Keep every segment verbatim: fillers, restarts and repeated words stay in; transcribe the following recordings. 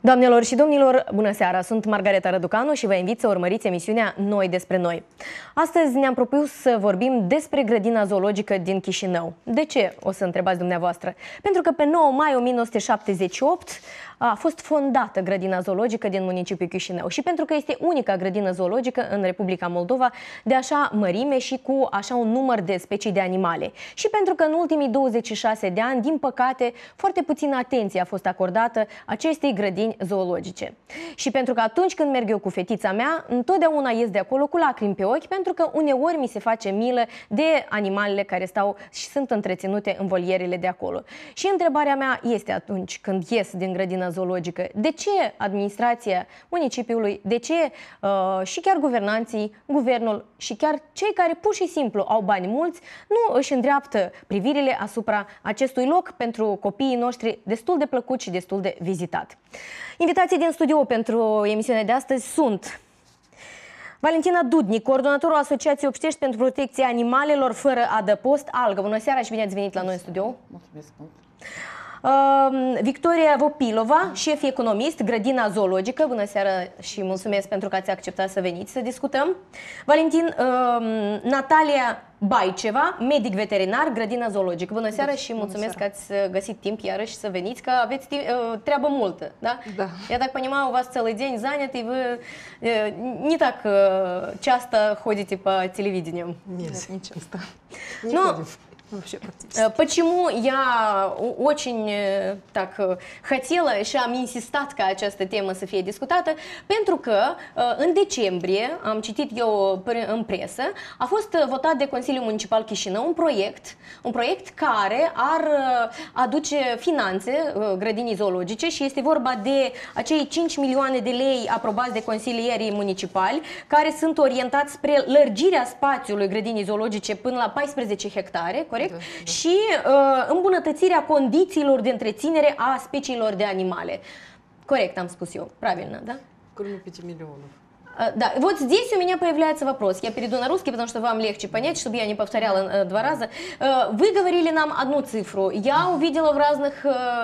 Doamnelor și domnilor, bună seara! Sunt Margareta Răducanu și vă invit să urmăriți emisiunea Noi despre noi. Astăzi ne-am propus să vorbim despre grădina zoologică din Chișinău. De ce, o să întrebați dumneavoastră? Pentru că pe nouă mai o mie nouă sute șaptezeci și opt a fost fondată grădina zoologică din municipiul Chișinău și pentru că este unica grădină zoologică în Republica Moldova de așa mărime și cu așa un număr de specii de animale. Și pentru că în ultimii douăzeci și șase de ani, din păcate, foarte puțină atenție a fost acordată acestei grădini zoologice. Și pentru că atunci când merg eu cu fetița mea, întotdeauna ies de acolo cu lacrimi pe ochi, pentru că uneori mi se face milă de animalele care stau și sunt întreținute în volierele de acolo. Și întrebarea mea este atunci când ies din grădina zoologică, de ce administrația municipiului, de ce uh, și chiar guvernanții, guvernul și chiar cei care pur și simplu au bani mulți nu își îndreaptă privirile asupra acestui loc pentru copiii noștri destul de plăcut și destul de vizitat. Invitații din studio pentru emisiunea de astăzi sunt Valentina Dudnic, coordonatorul Asociației Obștești pentru Protecția Animalelor Fără Adăpost, ALGA. Bună seara și bine ați venit la noi în studio. Mulțumesc mult. Uh, Victoria Vopilova, șef economist, grădina zoologică. Bună seara și mulțumesc pentru că ați acceptat să veniți să discutăm. Valentin, uh, Natalia Baiceva, medic veterinar, grădina zoologică. Bună seara și mulțumesc că ați găsit timp iarăși să veniți, că aveți timp, uh, treabă multă, да? Да. Я так понимаю, у вас целый день занят, и вы uh, не так uh, часто ходите по телевидению. Нет, не часто. Не Но ходим. Вообще практически. Почему я очень так хотела și am insistat ca această temă să fie discutată? Pentru că în decembrie, am citit eu în presă, a fost votat de Consiliul Municipal Chișinău un proiect, un proiect care ar aduce finanțe grădinii zoologice și este vorba de acei cinci milioane de lei aprobați de consilierii municipali, care sunt orientați spre lărgirea spațiului grădinii zoologice până la paisprezece hectare, corect? Da, da. Și uh, îmbunătățirea condițiilor de întreținere a speciilor de animale. Corect, am спус eu. Правильно, да? Кроме пяти миллионов. Да, вот здесь у меня появляется вопрос. Я перейду на русский, потому что вам легче понять, чтобы я не повторяла два раза. Вы говорили нам одну цифру. Я увидела в разных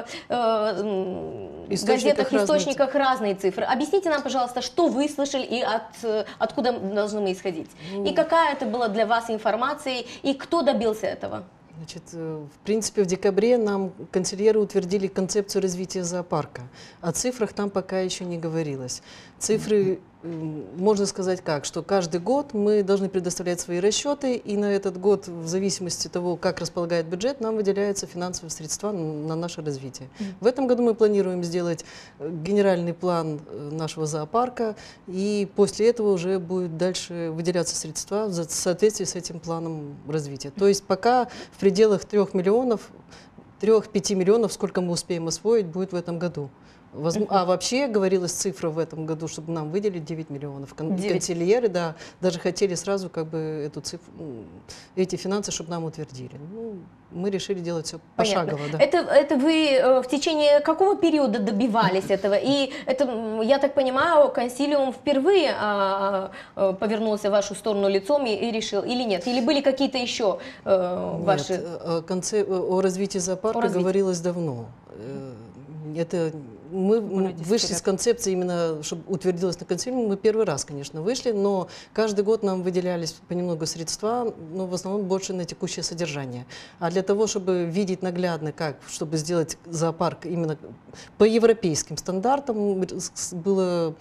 газетах, источниках разные цифры. Объясните нам, пожалуйста, что вы слышали и от, откуда должны мы исходить? И какая это была для вас информация, и кто добился этого? Значит, в принципе, в декабре нам консильеры утвердили концепцию развития зоопарка. О цифрах там пока еще не говорилось. Цифры, можно сказать как, что каждый год мы должны предоставлять свои расчеты, и на этот год, в зависимости от того, как располагает бюджет, нам выделяются финансовые средства на наше развитие. В этом году мы планируем сделать генеральный план нашего зоопарка, и после этого уже будет дальше выделяться средства в соответствии с этим планом развития. То есть пока в пределах трех миллионов, трех-пяти миллионов, сколько мы успеем освоить, будет в этом году. А вообще говорилась цифра в этом году, чтобы нам выделить девять миллионов. Консильеры, да, даже хотели сразу как бы эту цифру, эти финансы, чтобы нам утвердили. Ну, мы решили делать все пошагово. Да. Это, это вы в течение какого периода добивались этого? И это, я так понимаю, консилиум впервые а, а, повернулся в вашу сторону лицом и, и решил, или нет? Или были какие-то еще а, ваши... Нет, о, конце... о развитии зоопарка о развитии. говорилось давно. Это... Мы вышли с концепции именно, чтобы утвердилось на консилиуме, мы первый раз, конечно, вышли, но каждый год нам выделялись понемногу средства, но в основном больше на текущее содержание. А для того, чтобы видеть наглядно, как, чтобы сделать зоопарк именно по европейским стандартам, было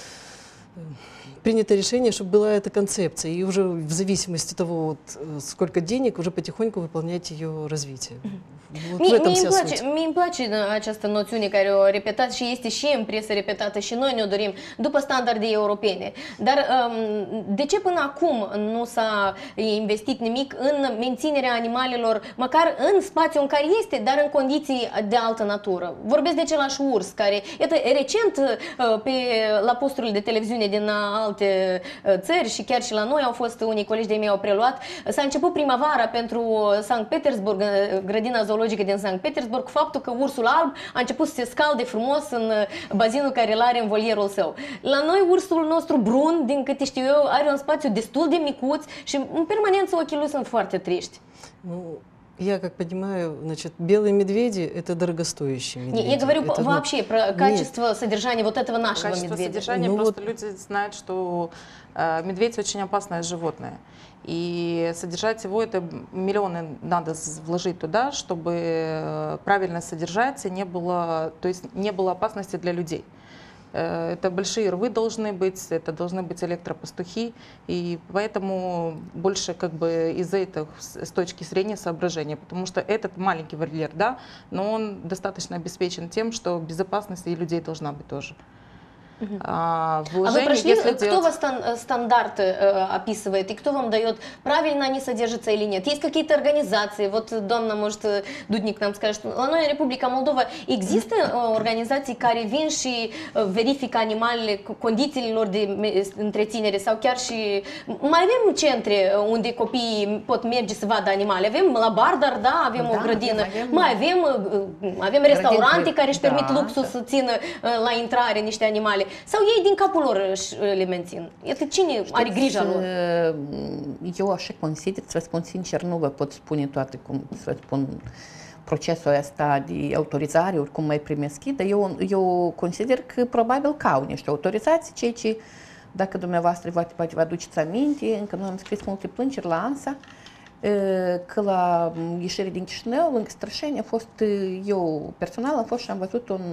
принято решение, чтобы была эта концепция, и уже в зависимости от того, вот, сколько денег, уже потихоньку выполнять ее развитие. Mie îmi place, mie îmi place această noțiune care o repetați și este și în presă repetată și noi ne-o dorim după standarde europene. Dar de ce până acum nu s-a investit nimic în menținerea animalelor, măcar în spațiul în care este, dar în condiții de altă natură? Vorbesc de același urs care, iată, recent pe, la posturile de televiziune din alte țări și chiar și la noi au fost unii colegi de-ai mei au preluat. S-a început primăvara pentru Sankt Petersburg, grădina zoologică din Sankt Petersburg, faptul că ursul alb a început să se scalde frumos în bazinul care îl are în volierul său. La noi ursul nostru brun, din câte știu eu, are un spațiu destul de micuț și în permanență ochii lui sunt foarte triști. Nu, Я как понимаю, значит, белые медведи – это дорогостоящие медведи. Не, я говорю это, вообще ну, про качество нет. содержания вот этого нашего качество медведя. Содержания, ну, просто вот... люди знают, что э, медведь очень опасное животное. И содержать его, это миллионы надо вложить туда, чтобы правильно содержать, и не было, то есть не было опасности для людей. Это большие рвы должны быть, это должны быть электропастухи, и поэтому больше как бы из-за этого с точки зрения соображения, потому что этот маленький вольер, да, но он достаточно обеспечен тем, что безопасность и людей должна быть тоже. Угу. А, а вы прошли, кто делать... вас стан стандарты э, описывает и кто вам дает, правильно они содержатся или нет? Есть какие-то организации, вот Донна, может, Dudnic нам скажет, la noi în Republica Moldova există uh, organizații care vin și uh, verifică animalele, condițiilor de întreținere sau chiar și mai avem centre unde copiii pot merge să vadă animale, avem la Bardar, da, avem da, o grădină, avem, mai avem, uh, avem restaurante care își permit da, luxul da. să țină uh, la intrare niște animale. Sau ei din capul lor le mențin? Iată, cine are grija lor? Eu așa consider, să vă spun sincer, nu vă pot spune toate, cum să spun, procesul ăsta de autorizare, oricum mai primesc, dar eu, eu consider că probabil că au niște autorizații, ceea ce, dacă dumneavoastră poate vă aduceți aminte, încă noi am scris multe plângeri la ANSA, că la ieșire din Chișinău, lângă Strășeni, a fost, eu personal am fost și am văzut un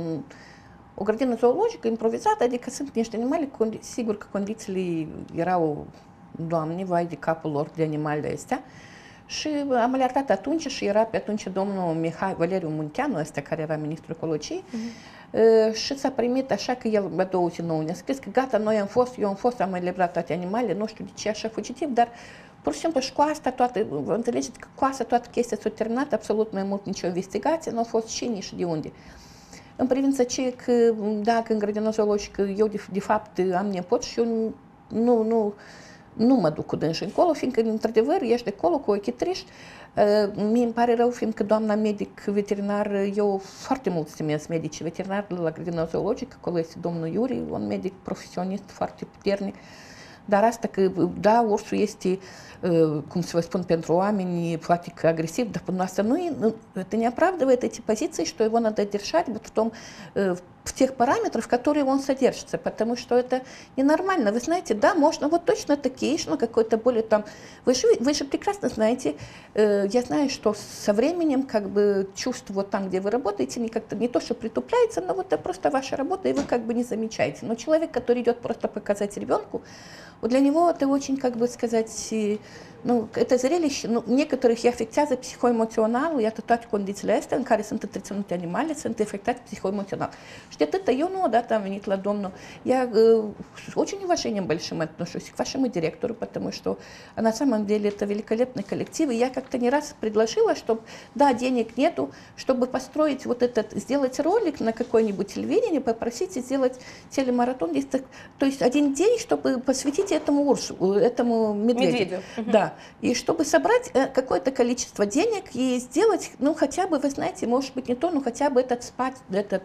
o grădină zoologică improvizată, adică sunt niște animale, sigur că condițiile erau, Doamne, vai de capul lor de animalele astea. Și am alertat atunci și era pe atunci domnul Mihai Valeriu Munteanu, ăsta care era ministrul ecologiei, uh-huh. și s-a primit așa că el, la două zi nouă, ne-a scris că gata, noi am fost, eu am fost, am eliberat toate animalele, nu știu de ce așa fugitiv, dar pur și simplu și cu asta toată, vă înțelegeți că cu asta toată chestia s-a terminat, absolut mai mult nicio investigație, nu a fost cine și de unde. În privința ce că, dacă în grădina zoologică eu de, de fapt am nepot și eu nu, nu, nu mă duc cu dânși încolo, fiindcă într-adevăr ești de acolo cu ochii triști. Mie îmi pare rău, fiindcă doamna medic veterinar, eu foarte mult stimez medici veterinari la grădina zoologică, acolo este domnul Iuri, un medic profesionist foarte puternic. Dar asta că, da, ursul este, cum să vă spun, pentru oameni poate că agresiv, dar până asta nu e, это не оправдывает эти позиции, что его надо держать вот в том, в тех параметрах, в которые он содержится, потому что это ненормально. Вы знаете, да, можно вот точно такие, но какой-то более там... Вы же, вы же прекрасно знаете, я знаю, что со временем как бы чувство вот там, где вы работаете, не как-то не то, что притупляется, но вот это просто ваша работа, и вы как бы не замечаете. Но человек, который идет просто показать ребенку, вот для него это очень, как бы сказать, ну, это zрелище, ну, некоторых и afectează psihoemoțional, iată toate condițiile astea în care sunt întreținute animale, sunt afectați psihoemoțional. Și de atâta, eu nu odată am venit la domnul, я с очень уважением большим отношусь к вашему директору, потому что на самом деле это великолепный коллектив, и я как-то не раз предложила, чтобы, да, денег нету, чтобы построить вот этот, сделать ролик на какое-нибудь телевидение, попросить сделать телемаратон, то есть один день, чтобы посвятить этому урсу, этому медведю. Медведю. Да. И чтобы собрать какое-то количество денег и сделать, ну, хотя бы, вы знаете, может быть, не то, но хотя бы этот спать, этот,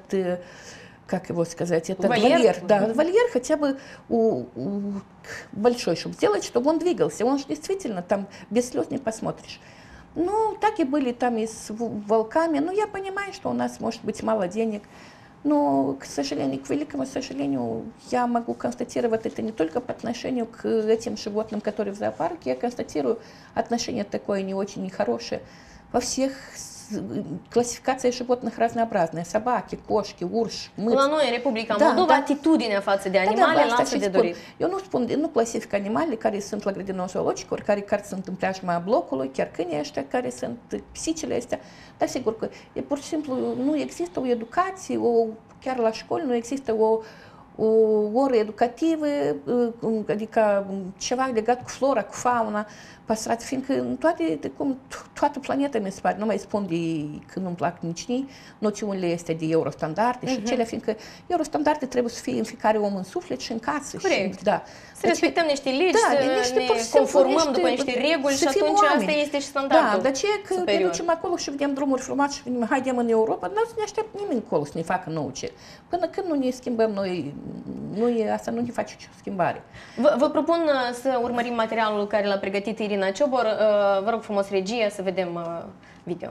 как его сказать, этот вольер, вольер да, вольер хотя бы у, у, большой, чтобы сделать, чтобы он двигался. Он же действительно там без слез не посмотришь. Ну, так и были там и с волками. Ну, я понимаю, что у нас может быть мало денег. Но, к сожалению, к великому сожалению, я могу констатировать это не только по отношению к этим животным, которые в зоопарке, я констатирую отношение такое не очень нехорошее. Во всех классификациях животных разнообразные. Собаки, кошки, urși, mâți. La noi, în Republica Moldova, da, atitudinea față de animale da, da, lasă de dorit. Eu nu spun, nu clasific animalele care sunt la grădina zoologică, ori care, care sunt în preajma blocului, chiar câinii ăștia care sunt pisicile astea. Dar sigur că e pur și simplu nu există o educație, o, chiar la școli nu există o, o oră educativă, adică ceva legat cu flora, cu fauna, păstrat, fiindcă în toate, cum, toată planeta mi se pare, nu mai spun de că nu-mi plac nici nii, noțiunile astea de eurostandarde și uh-huh. cele, fiindcă eurostandarde trebuie să fie în fiecare om în suflet și în casă. Corect. Și, da. Să respectăm niște legi, da, să niște, ne conformăm niște, după niște reguli și atunci asta este și standardul. Da, dar ce că ne ducem acolo și vedem drumuri frumoase și venim, haidem în Europa, nu ne așteaptă nimeni acolo să ne facă nouă ce. Până când nu ne schimbăm noi nu e, asta nu ne face nicio schimbare. Vă, vă propun uh, să urmărim materialul care l-a pregătit Irina Ciobor. Uh, vă rog frumos, regie, să vedem uh, video.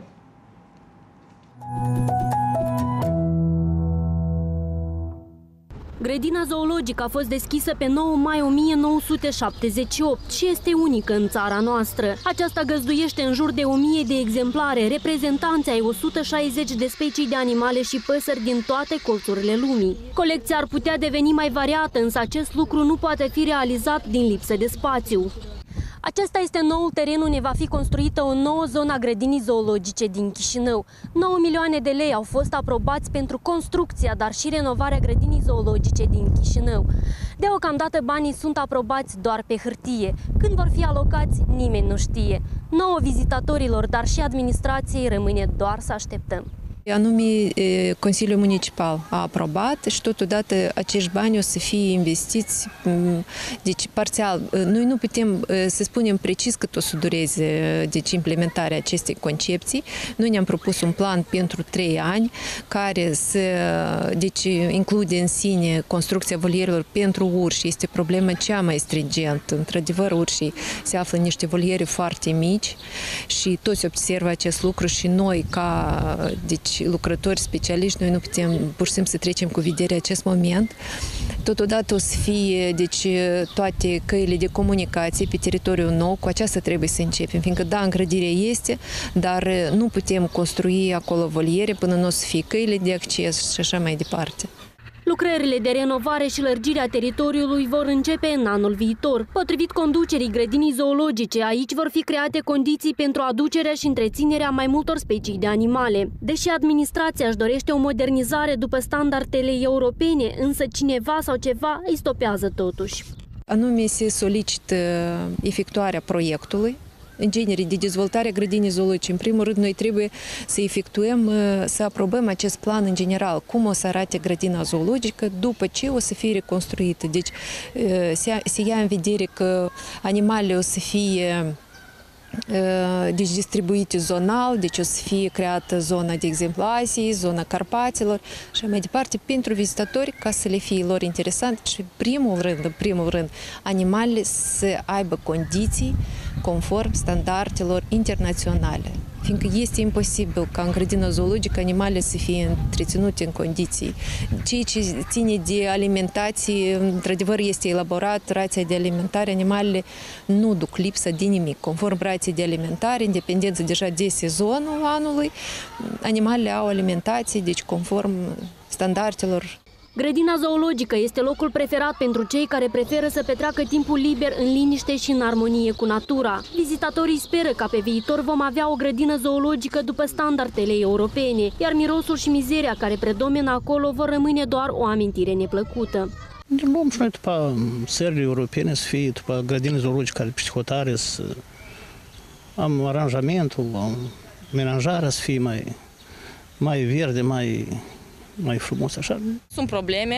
Grădina zoologică a fost deschisă pe nouă mai o mie nouă sute șaptezeci și opt și este unică în țara noastră. Aceasta găzduiește în jur de o mie de exemplare, reprezentanți ai o sută șaizeci de specii de animale și păsări din toate colțurile lumii. Colecția ar putea deveni mai variată, însă acest lucru nu poate fi realizat din lipsă de spațiu. Acesta este noul teren unde va fi construită o nouă zonă a grădinii zoologice din Chișinău. nouă milioane de lei au fost aprobați pentru construcția, dar și renovarea grădinii zoologice din Chișinău. Deocamdată banii sunt aprobați doar pe hârtie. Când vor fi alocați, nimeni nu știe. Nouă vizitatorilor, dar și administrației rămâne doar să așteptăm. Anume, Consiliul Municipal a aprobat și totodată acești bani o să fie investiți, deci parțial. Noi nu putem să spunem precis cât o să dureze deci, implementarea acestei concepții. Noi ne-am propus un plan pentru trei ani care să deci, include în sine construcția volierilor pentru urși. Este problema cea mai stringentă. Într-adevăr, urșii se află în niște voliere foarte mici și toți observă acest lucru și noi ca deci, lucrători specialiști, noi nu putem pur și simplu să trecem cu vederea acest moment. Totodată o să fie deci, toate căile de comunicație pe teritoriul nou, cu aceasta trebuie să începem, fiindcă da, îngrădirea este, dar nu putem construi acolo voliere până nu o să fie căile de acces și așa mai departe. Lucrările de renovare și lărgire a teritoriului vor începe în anul viitor. Potrivit conducerii grădinii zoologice, aici vor fi create condiții pentru aducerea și întreținerea mai multor specii de animale. Deși administrația își dorește o modernizare după standardele europene, însă cineva sau ceva îi stopează totuși. Anume se solicită efectuarea proiectului în genere de dezvoltare a grădinii zoologice. În primul rând, noi trebuie să efectuăm, să aprobăm acest plan în general, cum o să arate grădina zoologică după ce o să fie reconstruită. Deci se, se ia în vedere că animalele o să fie deci distribuite zonal, deci o să fie creată zona, de exemplu, Asiei, zona Carpaților și mai departe, pentru vizitatori, ca să le fie lor interesant și, primul rând, în primul rând, animalele să aibă condiții conform standardelor internaționale. Fiindcă este imposibil ca în grădina zoologică animalele să fie întreținute în condiții. Ceea ce ține de alimentație, într-adevăr este elaborat, rația de alimentare, animalele nu duc lipsă de nimic. Conform rației de alimentare, independență deja de sezonul anului, animalele au alimentație, deci conform standardelor. Grădina zoologică este locul preferat pentru cei care preferă să petreacă timpul liber în liniște și în armonie cu natura. Vizitatorii speră ca pe viitor vom avea o grădină zoologică după standardele europene, iar mirosul și mizeria care predomină acolo vor rămâne doar o amintire neplăcută. Ne luăm și noi după țările europene să fie, după grădini zoologice care peste hotare, să am aranjamentul, am menajarea să fie mai, mai verde, mai... mai frumos, așa. Sunt probleme.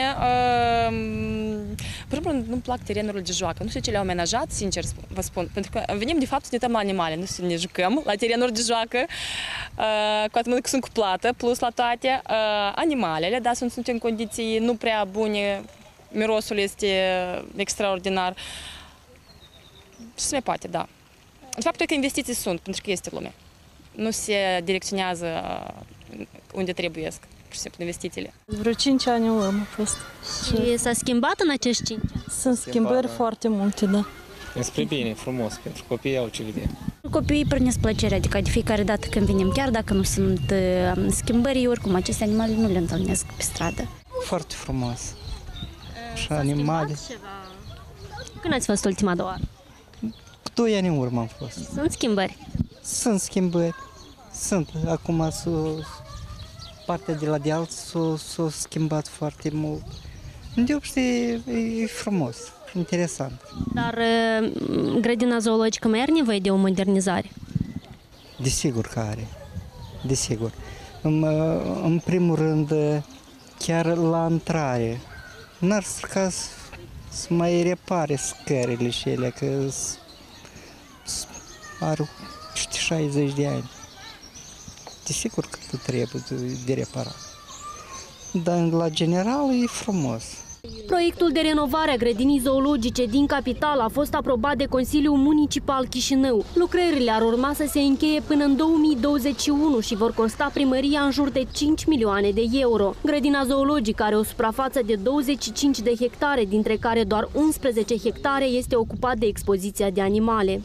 În primul rând, nu-mi plac terenurile de joacă. Nu știu ce le-au amenajat, sincer vă spun. Pentru că venim, de fapt, să ne uităm la animale, nu să ne jucăm la terenuri de joacă, cu atât că sunt cu plată, plus la toate. Animalele, da, sunt, sunt în condiții nu prea bune, mirosul este extraordinar. Și se mai poate, da. De fapt, cred că investiții sunt, pentru că este lume. Nu se direcționează unde trebuie. Investițiile. Vreo cinci ani în urmă a fost. Și s-a schimbat în acești cinci ani? Sunt schimbări foarte multe, da. Spre bine, frumos, pentru copii au ce vedea. Copiii prânesc plăcere, adică de fiecare dată când venim, chiar dacă nu sunt uh, schimbări, oricum aceste animale nu le întâlnesc pe stradă. Foarte frumos. Și animale. Când ați fost ultima două oară? Doi ani în urmă am fost. Sunt schimbări? Sunt schimbări. Sunt. Acum s-o... partea de la deal s-a schimbat foarte mult. De obște e frumos, interesant. Dar grădina zoologică mai are nevoie de o modernizare? Desigur că are, desigur. În, în primul rând, chiar la intrare, n-ar strica să, să mai repare scările și ele, că are șaizeci de ani. Desigur că trebuie de reparat. Dar la general e frumos. Proiectul de renovare a grădinii zoologice din capitală a fost aprobat de Consiliul Municipal Chișinău. Lucrările ar urma să se încheie până în două mii douăzeci și unu și vor costa primăria în jur de cinci milioane de euro. Grădina zoologică are o suprafață de douăzeci și cinci de hectare, dintre care doar unsprezece hectare este ocupat de expoziția de animale.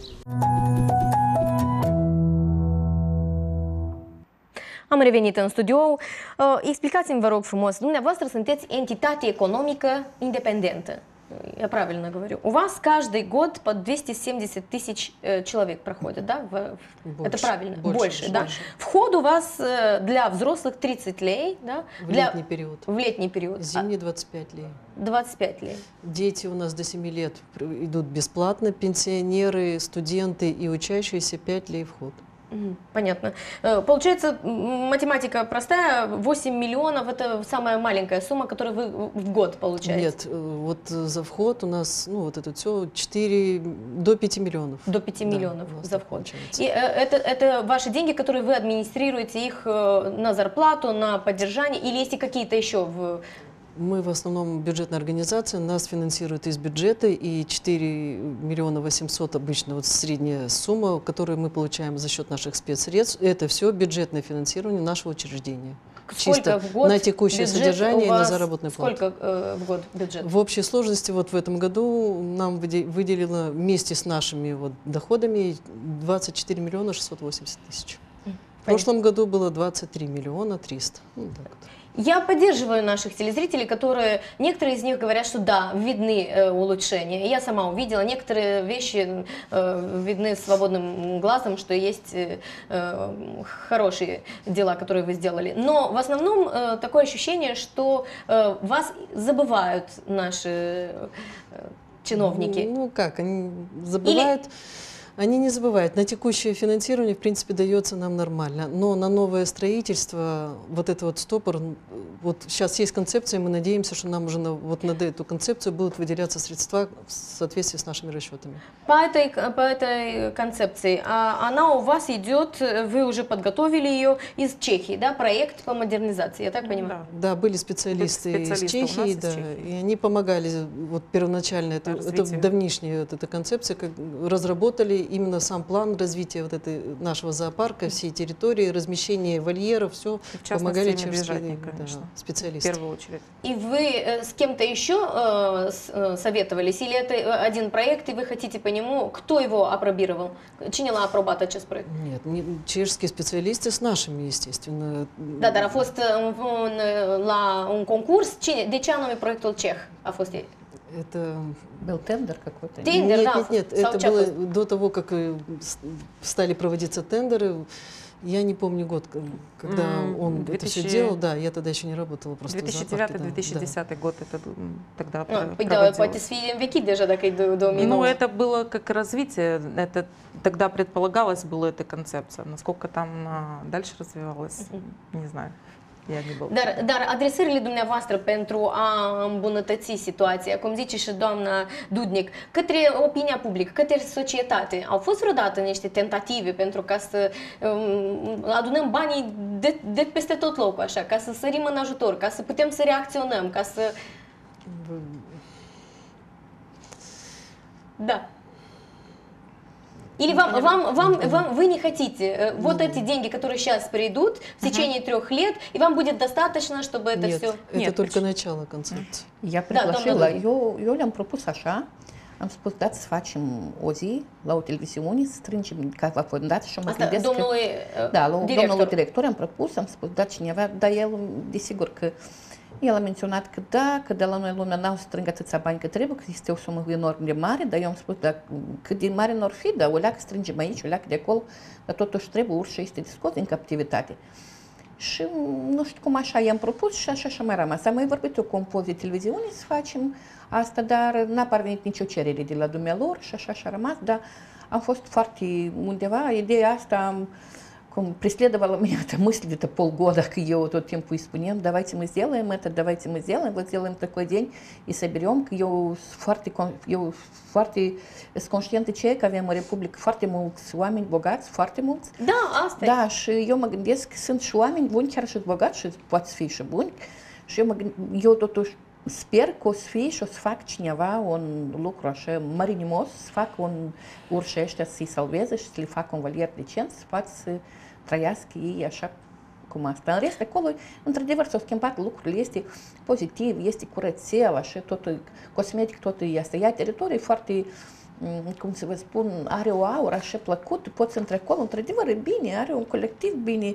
Am revenit în studio. Explicați-mi, vă rog frumos, dumneavoastră sunteți entitate economică independentă. Я правильно говорю. У вас каждый год по двести семьдесят тысяч человек проходит, да? Больше, Это правильно? Больше, больше, да? больше. Вход у вас для взрослых тридцать лей, да? В для... летний период. В летний период. Зимний двадцать пять лей. двадцать пять лей. Дети у нас до семи лет идут бесплатно, пенсионеры, студенты и учащиеся пять лей вход. Понятно. Получается, математика простая, восемь миллионов – это самая маленькая сумма, которую вы в год получаете? Нет, вот за вход у нас, ну вот это все, четыре, до пяти миллионов. До пяти да, миллионов за вход. И это, это ваши деньги, которые вы администрируете их на зарплату, на поддержание, или есть и какие-то еще в... Мы в основном бюджетная организация, нас финансируют из бюджета, и четыре миллиона восемьсот обычно вот средняя сумма, которую мы получаем за счет наших спецсредств, это все бюджетное финансирование нашего учреждения. Сколько Чисто в год на текущее содержание и на заработную плату. Сколько э, в год бюджет? В общей сложности вот в этом году нам выделено вместе с нашими вот доходами двадцать четыре миллиона шестьсот восемьдесят тысяч. В прошлом году было двадцать три миллиона триста. Ну, так вот. Я поддерживаю наших телезрителей, которые, некоторые из них говорят, что да, видны э, улучшения. Я сама увидела, некоторые вещи э, видны свободным глазом, что есть э, э, хорошие дела, которые вы сделали. Но в основном э, такое ощущение, что э, вас забывают наши э, чиновники. Ну, ну как, они забывают... Или... Они не забывают, на текущее финансирование, в принципе, дается нам нормально, но на новое строительство, вот это вот стопор, вот сейчас есть концепция, мы надеемся, что нам уже на, вот на эту концепцию будут выделяться средства в соответствии с нашими расчетами. По этой, по этой концепции, она у вас идет, вы уже подготовили ее из Чехии, да, проект по модернизации, я так понимаю? Да, да, были специалисты, специалисты из Чехии, да, из Чехии, и они помогали, вот первоначально, это, это давнишняя вот эта концепция, как разработали именно сам план развития вот этой нашего зоопарка, всей территории, размещение вольеров, все помогали чешские да, специалисты. В первую очередь. И вы с кем-то еще э, советовались? Или это один проект, и вы хотите по нему, кто его апробировал? Чинила апробата чрез проект? Нет, не, чешские специалисты с нашими, естественно. Да, dar a fost un, la un concurs. Cine, de ce anume proiectul ceh a fost? Это был тендер какой-то? Тендер, нет, да. Нет, нет, это было до того, как стали проводиться тендеры. Я не помню год, когда mm, он две тысячи... это все делал. Да, я тогда еще не работала. две тысячи девятый - две тысячи десятый да. год это тогда no, проводилось. Ну, это было как развитие. Это тогда предполагалось, была эта концепция. Насколько там дальше развивалась, не знаю. Dar, dar adresările dumneavoastră pentru a îmbunătăți situația, cum zice și doamna Dudnic, către opinia publică, către societate, au fost vreodată niște tentative pentru ca să um, adunăm banii de, de peste tot locul, așa, ca să sărim în ajutor, ca să putem să reacționăm, ca să... Da. Или вам, вам, вам, вам, вы не хотите вот эти деньги, которые сейчас придут в течение трех лет, и вам будет достаточно, чтобы это Нет, все... это Нет, только начало концепции. Я предложила, да, eu, eu le-am propus așa, am spus, dați să facem o zi la o televiziune, să strângem ca la fondat și mă gândesc că... Domnului Da, la director. domnul director am propus, am spus, da, cineva, dar el, desigur că el a menționat că da, că de la noi lumea n-au strâng atâția bani că trebuie, că este o sumă enorm de mare, dar eu am spus, da, cât de mare n-or fi, dar o leacă strângem aici, o leacă de acolo, dar totuși trebuie, urșa este de scos din captivitate. Și nu știu cum așa i-am propus și așa și mai rămas. Am mai vorbit eu cu un post de televiziune să facem asta, dar n-a parvenit nicio cerere de la dumnealor și așa și a rămas, dar am fost foarte undeva, ideea asta am cum преследовала меня эта мысль где-то полгода, к ее тот timpul îi spuneam, давайте мы сделаем это, давайте мы сделаем, вот сделаем такой день и соберем, că eu foarte, eu foarte sunt conștientă ce că avem o republică foarte mulți oameni bogați, foarte mulți. Da, asta Da, și eu mă gândesc că sunt și oameni buni, chiar și bogați și poate fi și buni. Și eu, mă gând, eu totuși sper că o să fie și o să fac cineva un lucru așa marinimos, să facă un urși ăștia să-i salveze și să le facă un valier decent, să poată să trăiască ei așa cum asta. În rest, acolo, într-adevăr, s-au schimbat lucrurile, este pozitiv, este curățel, așa, totul, cosmetic, totul este. Ea teritoriul e foarte, cum să vă spun, are o aură așa plăcută, poți să intri acolo, într-adevăr, e bine, are un colectiv bine,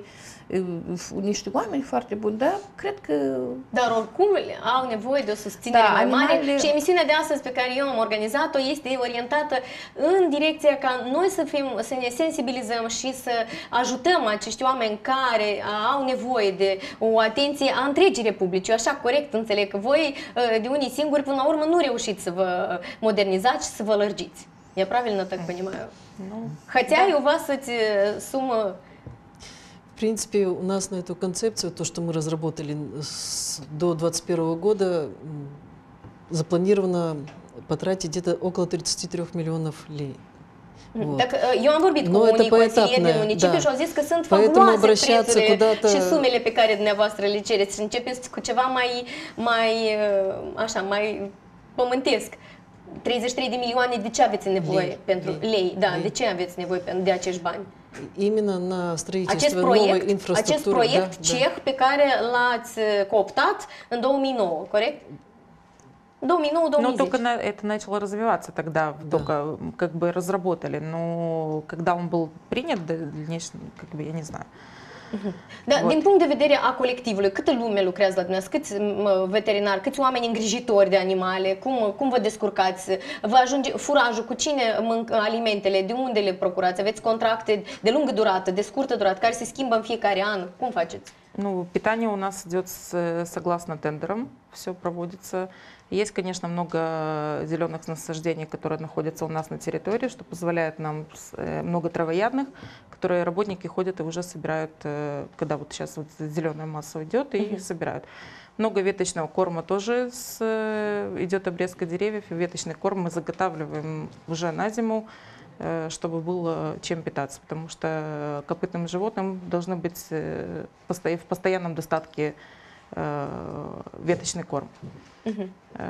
niște oameni foarte buni, dar cred că... Dar oricum au nevoie de o susținere da, mai animalele... mare și emisiunea de astăzi pe care eu am organizat-o este orientată în direcția ca noi să, fim, să ne sensibilizăm și să ajutăm acești oameni care au nevoie de o atenție a întregii Republici. Eu așa corect înțeleg că voi de unii singuri până la urmă nu reușiți să vă modernizați și să vă lărgiți. Я правильно так понимаю? Ну, Хотя да. и у вас эти суммы... В принципе, у нас на эту концепцию, то, что мы разработали с, до двадцать первого года, запланировано потратить где-то около тридцати трёх миллионов лей. Вот. Так, eu am vorbit cu unii consilieri din municipiu da. și au zis că sunt Поэтому fabuloase обращаться prețurile куда-то... și sumele pe care dumneavoastră le cereți. Începeți cu ceva mai, mai, așa, mai pământesc. treizeci și trei de milioane, de ce aveți nevoie lei, pentru lei, lei? Da, lei. De ce aveți nevoie de acești bani? Именно на строительство Acest новой proiect, инфраструктуры. acest proiect да, ceh да. pe care l-ați cooptat în două mii nouă, corect? două mii nouă două mii Ну, zece. только на, это начало развиваться тогда, Да. только как бы разработали. Но когда он был принят, дальнейшем, как бы, я не знаю. Da, Вот. din punct de vedere a colectivului, câtă lume lucrează la dumneavoastră, câți m, veterinari, câți oameni îngrijitori de animale, cum, cum vă descurcați, vă ajunge furajul, cu cine mânc alimentele, de unde le procurați, aveți contracte de lungă durată, de scurtă durată, care se schimbă în fiecare an, cum faceți? Ну, питание у нас идет с, согласно тендерам, все проводится. Есть, конечно, много зеленых насаждений, которые находятся у нас на территории, что позволяет нам э, много травоядных, которые работники ходят и уже собирают, э, когда вот сейчас вот зеленая масса идет, и Mm-hmm. собирают. Много веточного корма тоже с, э, идет обрезка деревьев, и веточный корм мы заготавливаем уже на зиму, э, чтобы было чем питаться, потому что копытным животным должны быть э, посто- в постоянном достатке э, веточный корм. Uh-huh.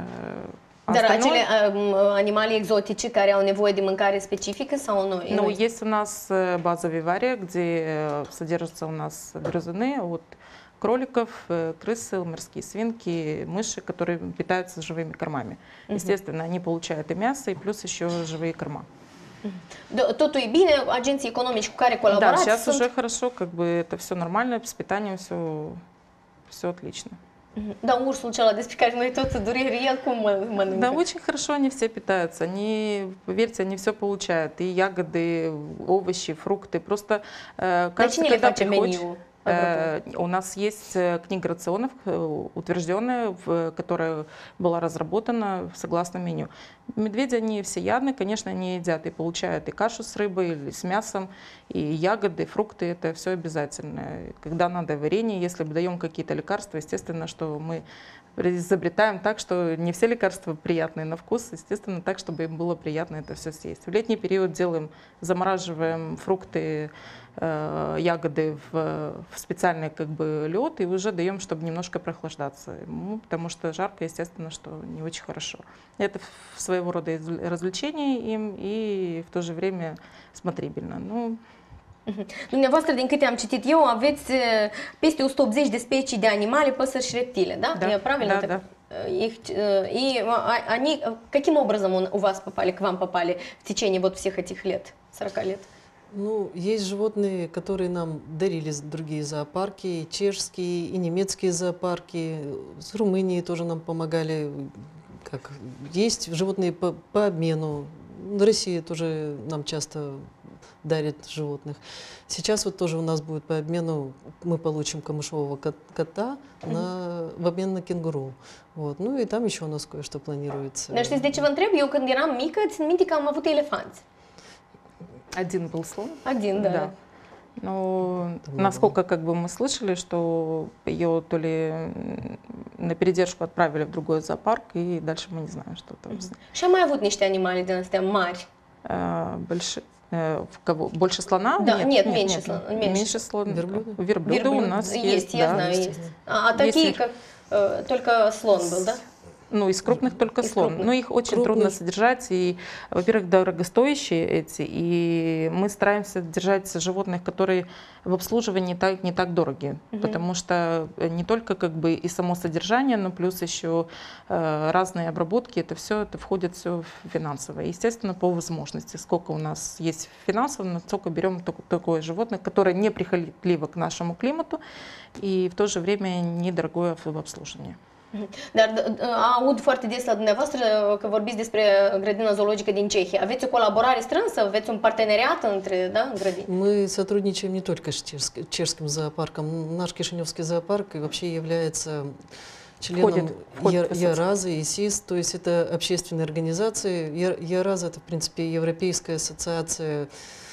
А Dar остальное- acele um, animale exotice care au nevoie de mâncare specifică sau nu? Ну, есть у нас э, база вивария, где э, содержатся у нас грызуны от кроликов, э, крысы, морские свинки, мыши, которые питаются живыми кормами. Мгм. Естественно, они получают и мясо, и плюс еще живые корма. Da, totul e bine, agenții economici cu care Да, colaborați сейчас sunt... уже хорошо, как бы это все нормально, с питанием все, все отлично. Da, ursul celălalt despre care noi tot dureri, el cum mă- mănâncă? Да, очень хорошо они все питаются. Они, поверьте, они все получают. И ягоды, овощи, фрукты. Просто э, Dar кажется, cine le когда face приходишь... meniu? Э, У нас есть э, книга рационов, э, утвержденная, в- которая была разработана согласно меню. Медведи, они всеядны, конечно, они едят и получают и кашу с рыбой, или с мясом, и ягоды, фрукты, это все обязательно. Когда надо варенье, если даем какие-то лекарства, естественно, что мы изобретаем так, что не все лекарства приятные на вкус, естественно, так, чтобы им было приятно это все съесть. В летний период делаем, замораживаем фрукты, э, ягоды в, в специальный как бы лед и уже даем, чтобы немножко прохлаждаться. Ну, потому что жарко, естественно, что не очень хорошо. Это в- своего рода из- развлечение им и в то же время смотрибельно. Ну, Dumneavoastră, din câte am citit eu, aveți eh, peste o sută optzeci de specii de animale, păsări și reptile, да? Да, Я правильно да, так? да. Их, э, и а- они каким образом он- у вас попали, к вам попали в течение вот всех этих лет, сорока лет? Ну, есть животные, которые нам дарили с- другие зоопарки, и чешские, и немецкие зоопарки, с Румынии тоже нам помогали. Как, есть животные по, по обмену. Россия тоже нам часто дарит животных. Сейчас вот тоже у нас будет по обмену, мы получим камышового кот- кота на, в обмен на кенгуру. Вот. Ну и там еще у нас кое-что планируется. Dar știți de ce vă întreb? Eu când eram mică, țin minte că am avut elefanți. один был слон. Один, да. Да. Ну, насколько как бы мы слышали, что ее то ли м, на передержку отправили в другой зоопарк, и дальше мы не знаем, что там. с ней. Și am mai avut niște animale din astea mari. А, больше, э, в кого? Больше слона? Да, нет, меньше слона, меньше. Меньше слона. Верблюда? Верблюда у нас есть. я да. знаю, есть. А, а Есть такие, их. как э, только слон был, да? Ну, из крупных только Из слон. крупных. Но их очень Крупных. трудно содержать. И, во-первых, дорогостоящие эти. И мы стараемся держать животных, которые в обслуживании не так, не так дороги. Мгм. Потому что не только как бы и само содержание, но плюс еще э, разные обработки. Это все это входит все в финансовое. Естественно, по возможности. Сколько у нас есть финансово, настолько берем только такое животное, которое неприхотливо к нашему климату и в то же время недорогое в обслуживании. Dar d- aud foarte des la dumneavoastră că vorbiți despre grădina zoologică din Cehia. Aveți o colaborare strânsă? Aveți un parteneriat între da, grădini? Мы сотрудничаем не только с чешск- чешским зоопарком. Наш Кишиневский зоопарк и вообще является членом Входит- входит Я- в ассоциацию. ЯРАЗа и СИС, то есть это общественные организации. Я- ЯРАЗ это, в принципе, Европейская ассоциация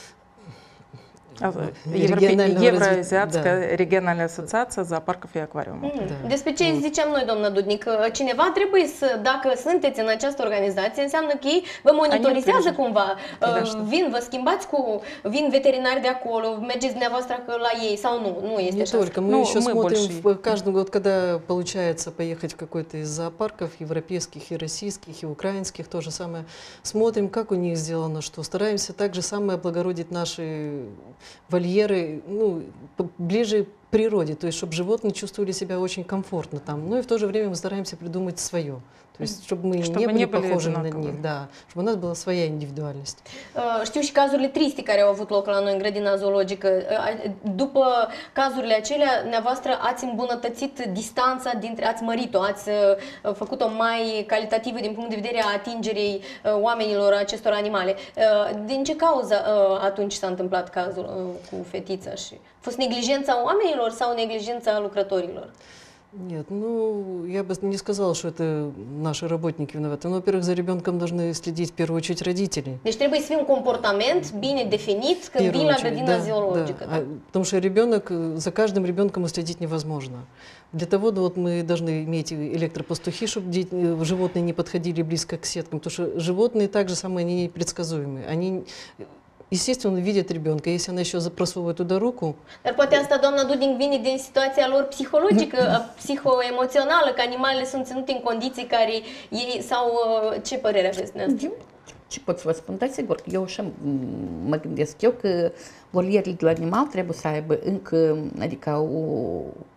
Европе- Евроазиатская да. региональная ассоциация зоопарков и аквариумов. Mm. Da. Despre ce ziceam noi, doamna Dudnic, că cineva trebuie să, dacă sunteți în această organizație, înseamnă că ei vă monitorizează Они cumva. Конечно. Uh, Vin, vă schimbați cu, vin veterinari de acolo, mergeți dumneavoastră acolo la ei sau nu? Nu este Не așa. только. Мы Ну, еще мы смотрим больше- в- каждый год, когда получается поехать в какой-то из зоопарков, европейских и российских, и украинских, то же самое. Смотрим, как у них сделано, что. Стараемся также самое облагородить наши вольеры, ну, п- ближе к природе, то есть чтобы животные чувствовали себя очень комфортно там. Ну и в то же время мы стараемся придумать свое. То есть чтобы мы Чтобы не были не были похожи на одинаковые. них, да, чтобы у нас была своя индивидуальность. Uh, Știu și cazurile triste care au avut loc la noi în grădina zoologică. Uh, După cazurile acelea, dumneavoastră ați îmbunătățit distanța dintre, ați mărit-o, ați uh, făcut-o mai calitativă din punct de vedere a atingerii uh, oamenilor acestor animale. Uh, Din ce cauză uh, atunci s-a întâmplat cazul uh, cu fetița? Și a fost neglijența oamenilor sau neglijența lucrătorilor? Нет, ну, я бы не сказала, что это наши работники виноваты. Ну, во-первых, за ребенком должны следить в первую очередь родители. Deci trebuie să fie un comportament bine definit В când первую vin la очередь, grădina да, zoologică. да. А, потому что ребенок, э, за каждым ребенком уследить невозможно. Для того да, вот мы должны иметь электропастухи, чтобы дети- э, животные не подходили близко к сеткам, потому что животные также самые они непредсказуемые. Они, э, естественно, видят ребенка, если она еще просовывает туда руку, Dar poate asta, doamna Duding, vine din situația lor psihologică, psihoemoțională, că animalele sunt ținute în condiții care ei, sau uh, ce părere aveți dumneavoastră? Ce pot să vă spun? Da, sigur, eu așa m- mă gândesc eu că volierile de la animal trebuie să aibă încă, adică o,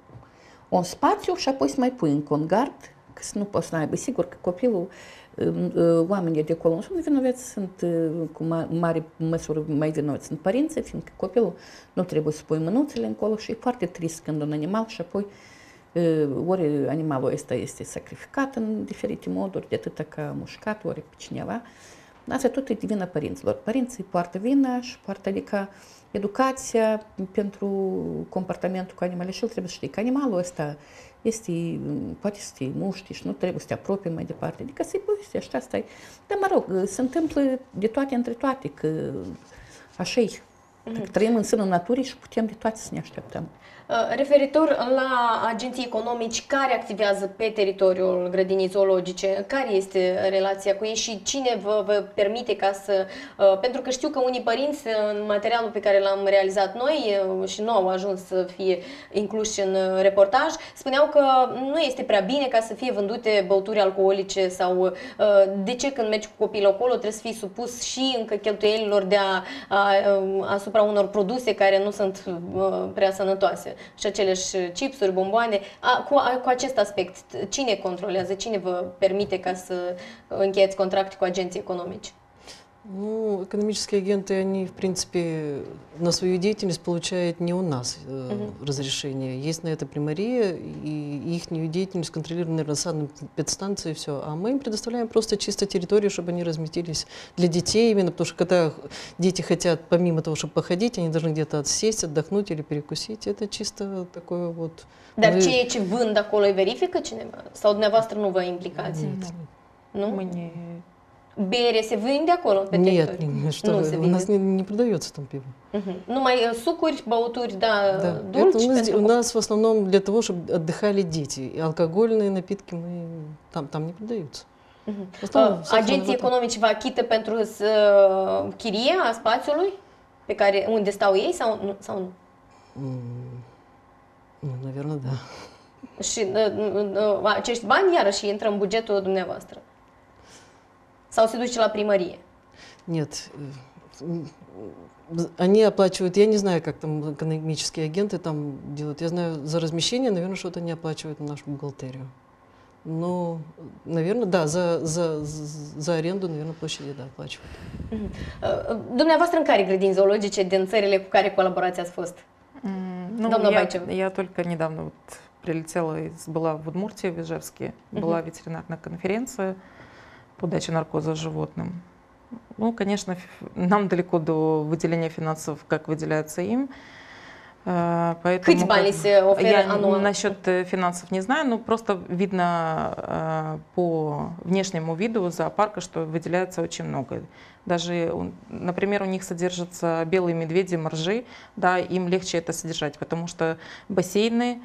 un spațiu și apoi să mai pui încă un gard, că să nu poți să aibă. Sigur că copilul, oamenii de acolo nu sunt vinovați, sunt cu ma- mare măsură mai vinovați sunt părinții, fiindcă copilul nu trebuie să pui mânuțele încolo și e foarte trist când un animal și apoi ori animalul ăsta este sacrificat în diferite moduri, de atât ca mușcat, ori pe cineva. Asta tot e de vina părinților. Părinții poartă vina și poartă, adică educația pentru comportamentul cu animale și el trebuie să știi că animalul ăsta este, poate să te muști și nu trebuie să te apropii mai departe. Adică să-i povesti, așa asta e. Dar mă rog, se întâmplă de toate între toate, că așa e. Dacă trăim în sânul naturii și putem de toate să ne așteptăm. Referitor la agenții economici care activează pe teritoriul grădinii zoologice, care este relația cu ei și cine vă, vă permite ca să... Pentru că știu că unii părinți, în materialul pe care l-am realizat noi și nu au ajuns să fie incluși în reportaj, spuneau că nu este prea bine ca să fie vândute băuturi alcoolice sau de ce când mergi cu copilul acolo trebuie să fii supus și încă cheltuielilor de a, a, asupra unor produse care nu sunt prea sănătoase. Și aceleși chipsuri, bomboane. A, cu, a, cu acest aspect, cine controlează, cine vă permite ca să încheiați contracte cu agenții economici? Ну, экономические агенты, они, в принципе, на свою деятельность получают не у нас э, uh-huh. разрешение. Есть на это примария, и их деятельность контролирует, наверное, санэпидстанция и все. А мы им предоставляем просто чисто территорию, чтобы они разместились для детей именно, потому что когда дети хотят, помимо того, чтобы походить, они должны где-то отсесть, отдохнуть или перекусить. Это чисто такое вот... Dar мы... ceea ce vând acolo îi verifică cineva? Sau dumneavoastră nu vă implicați? Нет. Nu? Мы не... Bere se vinde acolo pe Нет, teritoriu? нет, что nu вы, se у vinde. нас не, не продается там пиво. Uh-huh. Numai uh, sucuri, băuturi, da, Да. dulci Это у, нас, pentru... у нас в основном для того, чтобы отдыхали дети. И алкогольные напитки мы там, там не продаются. Uh-huh. В основном, Uh, собственно, agenții вот так. economici vă achită pentru uh, chirie a spațiului pe care, unde stau ei sau nu? Sau nu? М, Ну, наверное, да. Și uh, uh, acești bani iarăși intră în bugetul dumneavoastră? Sau se duce la primărie? Нет. Они оплачивают, я не знаю, как там экономические агенты там делают. Я знаю, за размещение, наверное, что-то они оплачивают на нашу бухгалтерию. Ну, наверное, да, за, за, за аренду, наверное, площади, да, оплачивают. Uh, dumneavoastră în care grădini zoologice din țările cu care colaborați ați fost? Ну, Давно я, Байчева. я только недавно вот прилетела, из, была в Удмуртии, в Ижевске, была Мгм. ветеринарная конференция по даче наркоза животным. Ну, конечно, ф- нам далеко до выделения финансов, как выделяется им. Э, Поэтому Câți bani как- se oferă я anual? насчет э, финансов не знаю, но просто видно э, по внешнему виду зоопарка, что выделяется очень много. Даже, он- например, у них содержатся белые медведи, моржи, да, им легче это содержать, потому что бассейны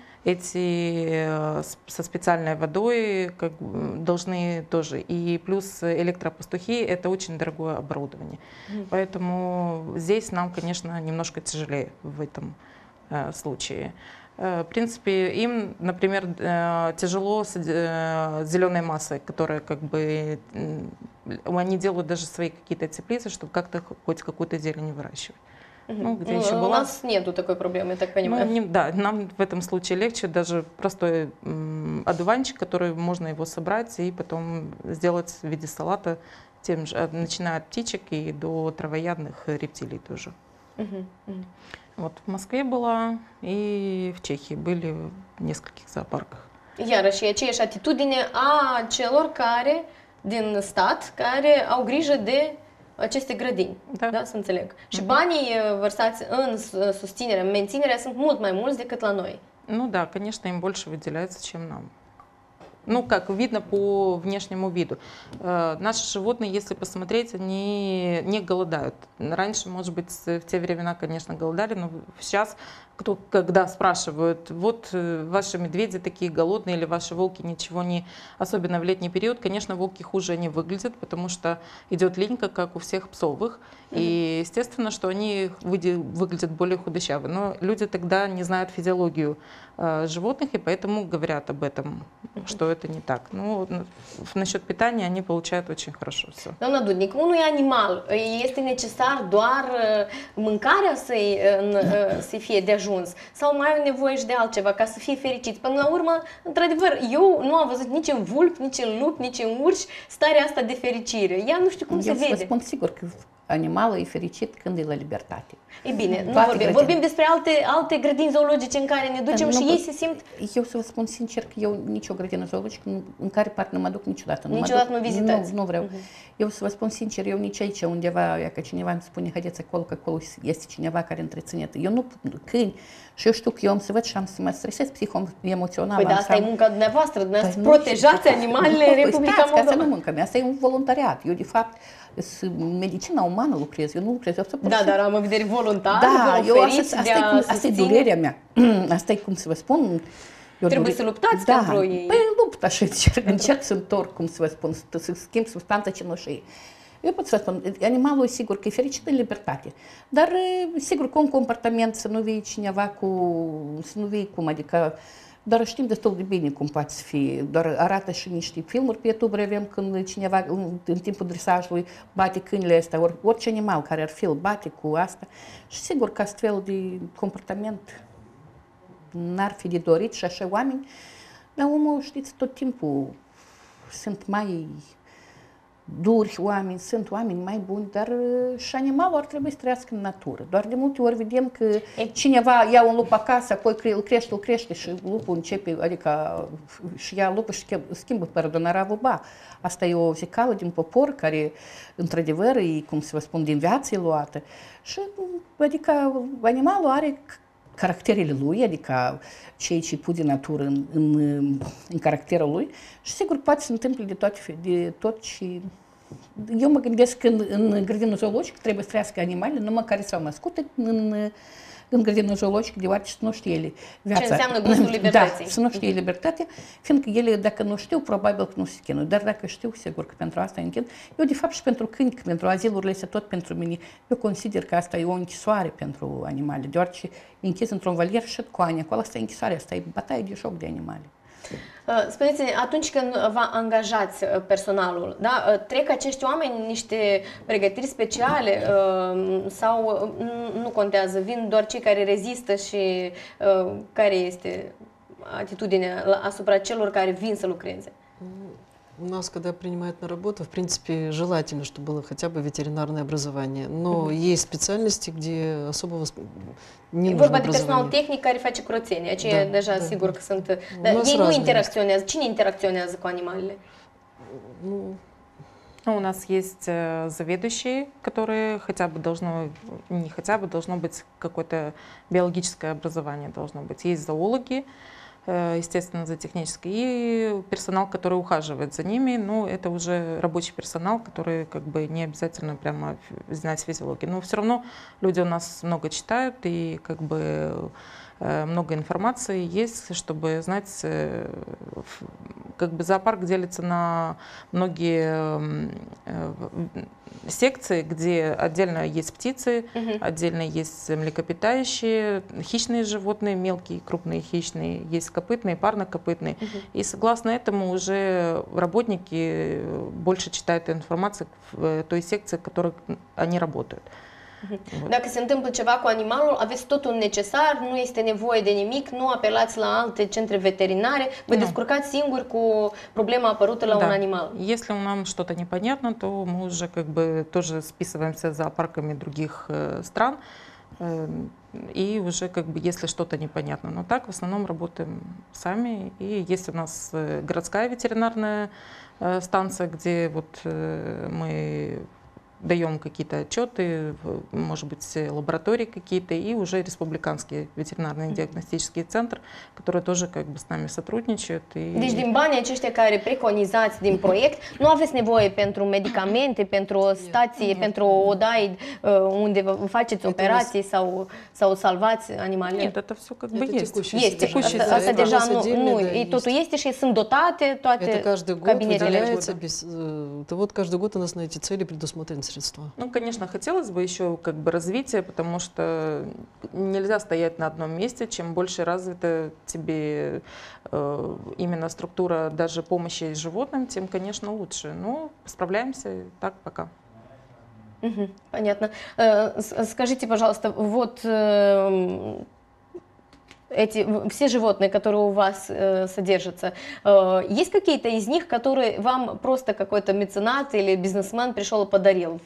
эти э, с- со специальной водой как бы, должны тоже. И плюс электропастухи — это очень дорогое оборудование. Мгм. Поэтому здесь нам, конечно, немножко тяжелее в этом э, случае. Э, В принципе, им, например, э, тяжело с э, зеленой массой, которая как бы м, они делают даже свои какие-то теплицы, чтобы как-то хоть какую-то зелень выращивать. Ну, где еще У была? нас нету такой проблемы, я так понимаю. Ну, не- да, нам в этом случае легче даже простой м, одуванчик, который можно его собрать и потом сделать в виде салата, тем же, от- начиная от птичек и до травоядных рептилий тоже. Мгм, мгм. Вот в Москве была и в Чехии были в nескольких зоопарках. Iarăși, e aceeași atitudine a celor care, din stat, care au grijă de aceste grădini, da, da să înțeleg. Și banii uh, vărsați în uh, susținere, în menținere, sunt mult mai mulți decât la noi. Ну да, конечно, им больше выделяется, чем нам. Ну, как видно по внешнему виду. Э, Наши животные, если посмотреть, они не голодают. Раньше, может быть, в те времена, конечно, голодали, но сейчас, кто, когда спрашивают, вот э, ваши медведи такие голодные или ваши волки ничего не... Особенно в летний период, конечно, волки хуже они выглядят, потому что идет линька, как у всех псовых. И естественно, что они выде- выглядят более худощавы. Но люди тогда не знают физиологию э, животных, и поэтому говорят об этом, что это не так. Ну, вот, ну, в- насчет питания они получают очень хорошо все. Doamna Dudnic, unui animal îi este necesar doar uh, mâncarea să-i, uh, uh, să fie de ajuns sau mai au nevoie și de altceva ca să fie fericit? Până la urmă, într-adevăr, eu nu am văzut nici în vulp, nici în lup, nici în urși starea asta de fericire. Ea nu știu cum se Eu să vă vede. spun sigur că animalul e fericit când e la libertate. E bine, nu Toate vorbim. grădini. Vorbim despre alte, alte grădini zoologice în care ne ducem Nu și pot- ei se simt... Eu să vă spun sincer că eu nicio grădină zoologică nu- în care parte nu mă duc niciodată. Nu mă Niciodată duc, nu vizitați. Nu, nu vreau. Eu să vă spun sincer, eu nici aici undeva, ia că cineva îmi spune, haideți acolo, că acolo este cineva care întreține. Eu nu, câini, și eu știu că eu am să văd și am să mă stresez psiho-emoțional. Păi da, am asta să e am- munca dumneavoastră, dumneavoastră Păi nu, protejați și- animalele în Păi Republica stați, că asta nu Moldova. munca mea, asta e un voluntariat. Eu, de fapt, s- medicina umană lucrez, eu nu lucrez, eu sunt Da, dar am în vedere voluntar, Da, vă eu oferiți asta, de asta, e a cum, asta e susține. durerea mea. Asta e cum să vă spun. eu Trebuie dure- să luptați da, pentru ei. Păi lupt așa, încerc, încerc să întorc, cum să vă spun, să, să schimb substanța cenușei. Eu pot să vă spun, animalul e sigur că e fericit în libertate, dar e, sigur cu un comportament să nu vii cineva cu, să nu vii cum, adică dar știm destul de bine cum poate să fie, doar arată și niște filmuri pe YouTube, avem când cineva în, în timpul dresajului bate câinile astea, ori, orice animal care ar fi, îl bate cu asta și sigur că astfel de comportament n-ar fi de dorit și așa oameni, dar omul, știți, tot timpul sunt mai duri oameni, sunt oameni mai buni, dar uh, și animalul ar trebui să trăiască în natură. Doar de multe ori vedem că cineva ia un lup acasă, apoi cre- îl crește, îl crește și lupul începe, adică și ia lupul și schimb- schimbă părdonarea vuba. Asta e o zicală din popor care, într-adevăr, e, cum să vă spun, din viață e luată. Și, adică, animalul are caracterele lui, adică ceea ce pune natură în, în, în caracterul lui și sigur poate să se întâmple de tot, de tot și eu mă gândesc că în, în grădinul zoologic trebuie să trăiască animalele numai care s-au născut în, în grădinul zoologic, deoarece să nu știe ele viața. Ce înseamnă gustul libertății. Da, să nu știe libertatea, fiindcă ele, dacă nu știu, probabil că nu se chinuie, dar dacă știu, sigur că pentru asta închin. Eu, de fapt, și pentru câini, pentru azilurile astea, tot pentru mine, eu consider că asta e o închisoare pentru animale, deoarece închis într-un valier și cu ani, acolo asta e închisoare, asta e bătaie de joc de animale. Spuneți-ne, atunci când vă angajați personalul, da, trec acești oameni niște pregătiri speciale sau nu contează, vin doar cei care rezistă și care este atitudinea asupra celor care vin să lucreze? У нас, когда принимают на работу, в принципе, желательно, чтобы было хотя бы ветеринарное образование. Но uh-huh. есть специальности, где особого не нужно vorba de personal tehnic care face curățenie. Aceia da, deja da, sigur da. că sunt... Dar ei nu interacționează. Cine interacționează cu animalele? Ну, у нас есть заведующие, которые хотя бы должно, не хотя бы, должно быть какое-то биологическое образование должно быть. Есть зоологи, естественно, за технический, и персонал, который ухаживает за ними, ну, это уже рабочий персонал, который как бы не обязательно прямо знать физиологию. Но все равно люди у нас много читают, и как бы много информации есть, чтобы знать, как бы зоопарк делится на многие секции, где отдельно есть птицы, uh-huh. отдельно есть млекопитающие, хищные животные, мелкие, крупные хищные, есть копытные, парнокопытные. Uh-huh. И согласно этому уже работники больше читают информацию в той секции, в которой они работают. Dacă se întâmplă ceva cu animalul, aveți totul necesar, nu este nevoie de nimic, nu apelați la alte centre veterinare, vă descurcați singuri cu problema apărută la un animal. Если нам что-то непонятно, то мы уже как бы тоже списываемся с зоопарками других стран, и уже как бы если что-то непонятно. Но так в основном работаем сами, и есть у нас городская ветеринарная станция, где вот мы даем какие-то отчеты, может быть, лаборатории какие-то, и уже республиканский ветеринарный диагностический центр, которые тоже как бы с nami сотрудничают. И... Deci din banii aceștia care preconizați din proiect, nu aveți nevoie pentru medicamente, pentru o stație, pentru o odaie unde faceți operații sau, sau salvați animalele? Нет, это все как бы есть. Este. Asta, asta deja nu, nu, totul este și sunt dotate toate cabinetele. Это вот каждый год у нас на эти цели предусмотрены средства. Ну, конечно, хотелось бы еще как бы развития, потому что нельзя стоять на одном месте. Чем больше развита тебе э, именно структура даже помощи животным, тем, конечно, лучше. Но справляемся так пока. Угу, понятно. Скажите, пожалуйста, вот эти все животные, которые у вас э, содержатся, э, есть какие-то из них, которые вам просто какой-то меценат или бизнесмен пришел и подарил?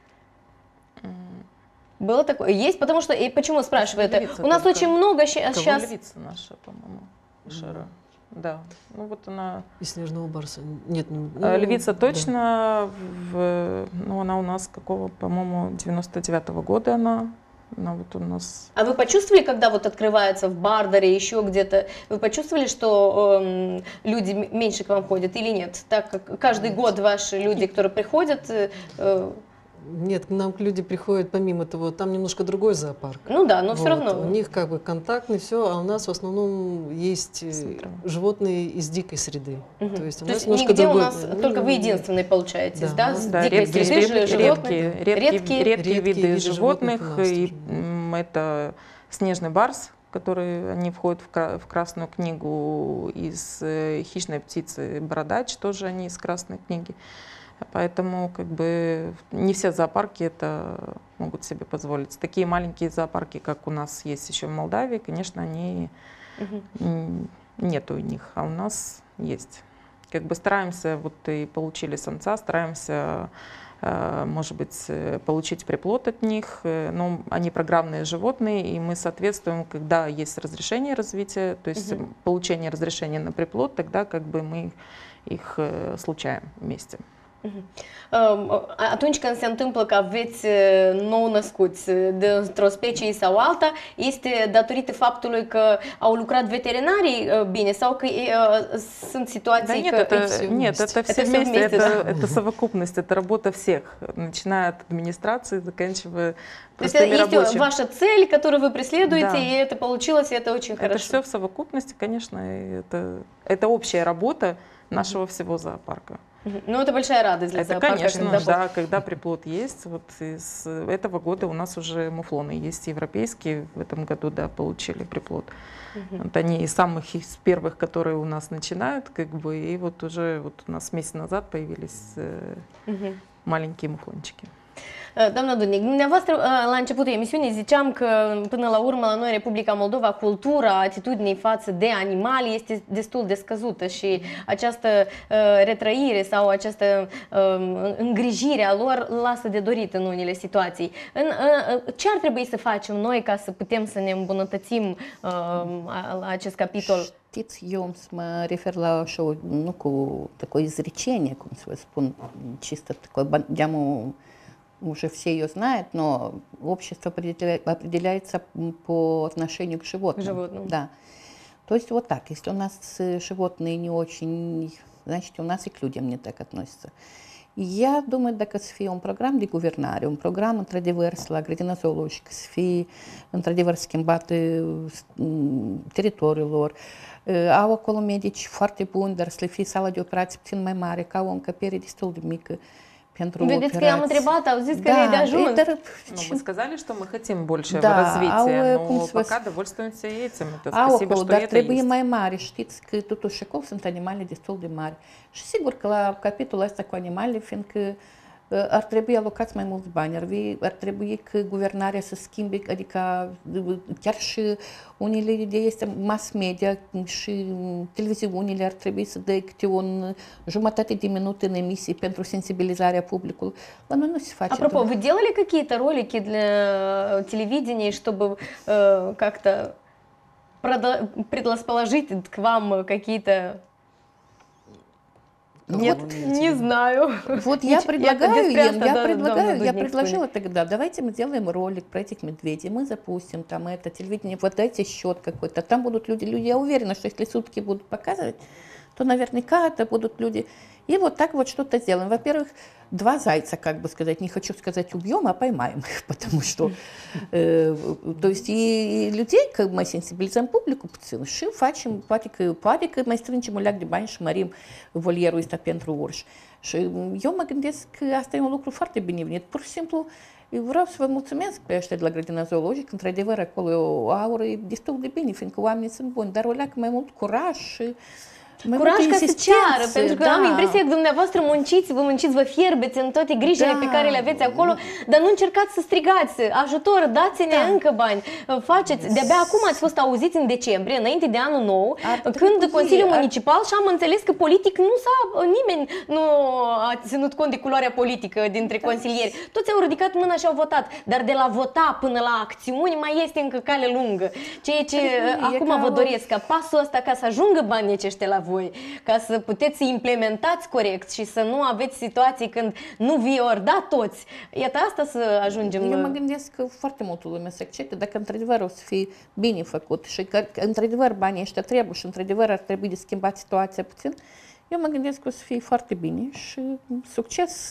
Было такое? Есть? Потому что, и почему спрашиваю это? У нас только очень много сейчас... Львица наша, по-моему, Шера. Да, ну вот она... И снежного барса. Нет, ну... Львица точно, да. в, ну она у нас какого, по-моему, девяносто девятого года она... Она вот у нас... А вы почувствовали, когда вот открывается в Бардере, еще где-то, вы почувствовали, что э, люди меньше к вам ходят или нет? Так как каждый нет. год ваши люди, которые приходят... Э, Нет, к нам люди приходят помимо того, там немножко другой зоопарк. Ну да, но вот. все равно. У них как бы контактный, все, а у нас в основном есть Смотрим. животные из дикой среды. Угу. То есть у То нас немножко другой. У нас ну, только вы единственные получаетесь, да? да? С да, дикой редкие, среды редкие, животных. Редкие, редкие, редкие, редкие виды, виды животных. животных и тоже. Это снежный барс, который они входят в Красную книгу, из хищной птицы бородач, тоже они из Красной книги. Поэтому как бы не все зоопарки это могут себе позволить. Такие маленькие зоопарки, как у нас есть еще в Молдавии, конечно, они угу. нету у них, а у нас есть. Как бы стараемся, вот и получили самца, стараемся, может быть, получить приплод от них, но они программные животные, и мы соответствуем, когда есть разрешение развития, то есть угу. получение разрешения на приплод, тогда как бы мы их случаем вместе. Atunci când se întâmplă că aveți nou-născuți dintr-o specie sau alta, este datorită faptului că au lucrat veterinarii bine sau că sunt situații да, нет, că... Это, нет, это все это вместе, вместе это, да. это совокупность, это работа всех, начиная от администрации, заканчивая простыми рабочими. Есть ваша цель, которую вы преследуете, да. и это получилось, и это очень это хорошо. Это все в совокупности, конечно, это, это общая работа нашего всего зоопарка. Ну, это большая радость для Это, зоопарка. конечно, когда да, когда приплод есть. Вот из этого года у нас уже муфлоны есть европейские. В этом году, да, получили приплод. Угу. Вот они из самых из первых, которые у нас начинают, как бы, и вот уже вот у нас месяц назад появились угу. maленькие muflonчики. Doamna Dudnic, dumneavoastră la începutul emisiunii ziceam că până la urmă la noi, Republica Moldova, cultura atitudinii față de animali este destul de scăzută și această uh, retrăire sau această uh, îngrijire a lor lasă de dorit în unele situații. În, uh, ce ar trebui să facem noi ca să putem să ne îmbunătățim uh, la acest capitol? Știți, eu să mă refer la așa, nu cu такое изречение, cum să vă spun, чисто такое, дяму, уже все ее знают, но общество определяется по отношению к животным. Животным. Да. То есть вот так. Если у нас животные не очень, значит, у нас и к людям не так относятся. Я думаю, dacă să fie un program de guvernare, un program într-adevăr la grădina zoologică, să fie într-adevăr schimbate teritoriul lor. Au acolo medici foarte buni, dar să le fie sala de operații puțin mai mare, ca o încăpere destul de mică. Vedeți că i-am întrebat, au zis că da, e de ajuns. Это, ну, мы сказали, что мы хотим больше да, развития, но пока вас... довольствуемся этим. Это спасибо, что dar это trebuie есть. mai mari. Știți că totuși acolo sunt animale destul de mari. Și sigur că la capitolul ăsta cu animale, fiindcă ar trebui alocați mai mulți bani, ar, fi, ar trebui că guvernarea să schimbe, adică chiar și unele de este mass media și televiziunile ar trebui să dea câte un jumătate de minut în emisie pentru sensibilizarea publicului. La noi nu se face. Apropo, вы делали какие-то ролики для телевидения, чтобы э, как-то предрасположить к вам какие-то... Нет, вот, не знаю. Вот я предлагаю, им, я предлагаю, я предложила тогда, давайте мы сделаем ролик про этих медведей, мы запустим там это телевидение, вот дайте счет какой-то, там будут люди, люди, я уверена, что если сутки будут показывать, то наверняка это будут люди. И вот так вот что-то сделаем. Во-первых, два зайца, как бы сказать, не хочу сказать убьем, а поймаем их, потому что, э, то есть и, и людей, как мы сенсибилизăm publicul puțin și facem, poate că, poate că mai strângem un leac de bani și mărim volierul ăsta pentru urși. Și eu mă gândesc că asta e un lucru foarte binevenit. Pur și simplu, vreau să vă mulțumesc pe ăștia de la grădina zoologică, într-adevăr, acolo e o aură e destul de bine, fiindcă oamenii sunt buni, dar o leacă mai mult curaj și curaj ca să ceară, pentru că da. am impresia că dumneavoastră munciți, vă munciți, vă fierbeți în toate grijile da. pe care le aveți acolo, dar nu încercați să strigați ajutor, dați-ne da. încă bani, faceți. De-abia acum ați fost auziți în decembrie, înainte de anul nou, ar când Consiliul ar... Municipal și am înțeles că politic nu s-a, nimeni nu a ținut cont de culoarea politică dintre da. consilieri. Toți au ridicat mâna și au votat, dar de la vota până la acțiuni mai este încă cale lungă. Ceea ce e acum ca vă doresc, ca pasul ăsta ca să ajungă banii aceștia la voi, ca să puteți să implementați corect și să nu aveți situații când nu vi ori da toți. Iată asta să ajungem. Eu mă gândesc că foarte multă lume se accepte dacă într-adevăr o să fie bine făcut și că într-adevăr banii ăștia trebuie și într-adevăr ar trebui de schimbat situația puțin. Eu mă gândesc că o să fie foarte bine și succes.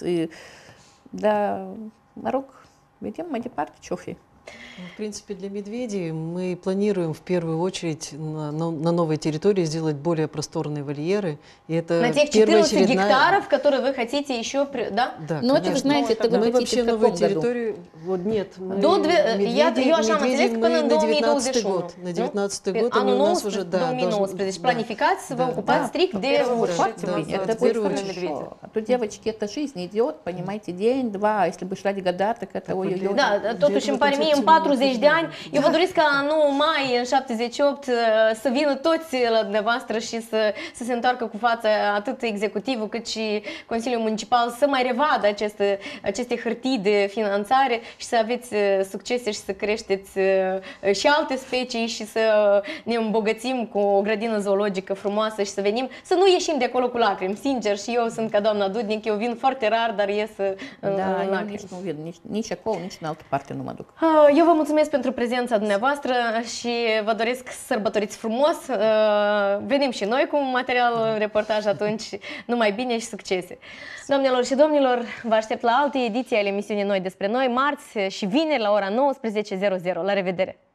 Dar, mă rog, vedem mai departe ce o fi. В принципе, для медведей мы планируем в первую очередь на, на, на новой территории сделать более просторные вольеры. И это на тех четырнадцать очередная... гектаров, которые вы хотите еще, да? Да, но это вы знаете, это вы мы хотите вообще в новую каком территорию, году? вот нет, мы До две... медведи, я, я медведи мы на девятнадцатый год, на девятнадцатый год они у нас уже, да, две планификация, вы окупать стрик, где это будет хорошо. А то девочки, это жизнь идет, понимаете, день, два, если бы шла года, так это ой-ой-ой. Да, totuși îmi pare mie în patruzeci de ani. Eu vă doresc ca în nouă mai, în șaptezeci și opt, să vină toți la dumneavoastră și să, să se întoarcă cu fața atât executivul cât și Consiliul Municipal să mai revadă aceste, aceste hârtii de finanțare și să aveți succese și să creșteți și alte specii și să ne îmbogățim cu o grădină zoologică frumoasă și să venim, să nu ieșim de acolo cu lacrimi. Sincer, și eu sunt ca doamna Dudnic, eu vin foarte rar, dar ies da, în lacrimi. Nici nu vin, nici, nici acolo, nici în altă parte nu mă duc. Eu vă mulțumesc pentru prezența dumneavoastră și vă doresc să sărbătoriți frumos. Venim și noi cu material reportaj atunci. Numai bine și succese. Doamnelor și domnilor, vă aștept la alte ediții ale emisiunii Noi despre Noi, marți și vineri la ora nouăsprezece. La revedere!